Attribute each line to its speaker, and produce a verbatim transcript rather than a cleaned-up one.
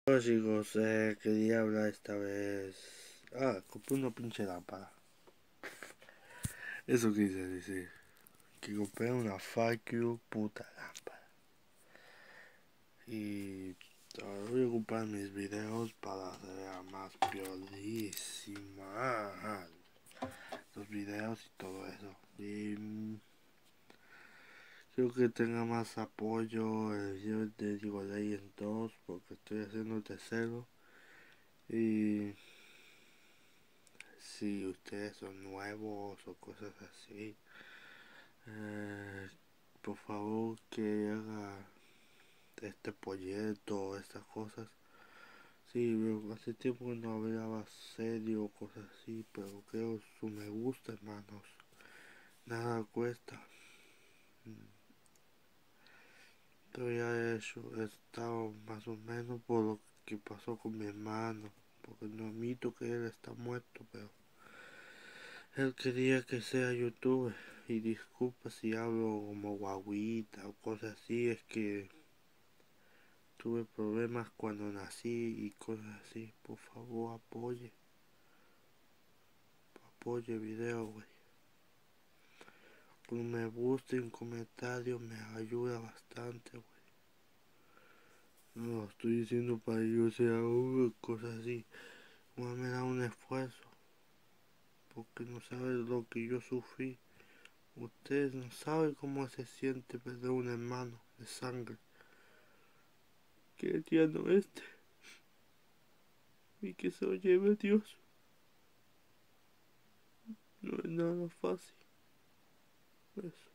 Speaker 1: Hola chicos, eh, quería hablar esta vez. Ah, compré una pinche lámpara. Eso quise decir. Que compré una fuck you puta lámpara. Y ahora voy a ocupar mis videos para hacer más piolísima. Los videos y todo eso. Y mm, quiero que tenga más apoyo el video de League of Legends dos porque estoy haciendo el tercero. Y si ustedes son nuevos o cosas así, eh, por favor que haga este proyecto, estas cosas. Sí, bro, hace tiempo que no hablaba serio o cosas así, pero creo su me gusta, hermanos. Nada cuesta. Yo ya he hecho, he estado más o menos por lo que pasó con mi hermano, porque no admito que él está muerto, pero él quería que sea youtuber. Y disculpa si hablo como guaguita o cosas así, es que tuve problemas cuando nací y cosas así. Por favor, apoye. Apoye el video, güey. Un me gusta y un comentario me ayuda bastante, güey. No lo estoy diciendo para que yo sea uh, cosas así. Igual me da un esfuerzo. Porque no saben lo que yo sufrí. Ustedes no saben cómo se siente perder un hermano de sangre. Qué tierno este. Y que se lo lleve Dios. No es nada fácil. Eso.